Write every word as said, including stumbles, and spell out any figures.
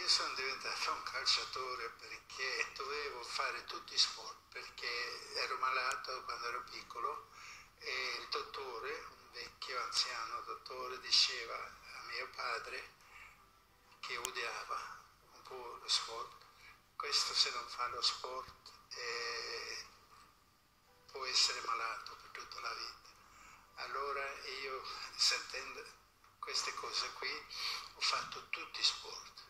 io sono diventato un calciatore perché dovevo fare tutti i sport, perché ero malato quando ero piccolo e il dottore, un vecchio anziano dottore, diceva a mio padre, che odiava un po' lo sport, questo se non fa lo sport eh, può essere malato per tutta la vita. Allora io, sentendo queste cose qui, ho fatto tutti i sport.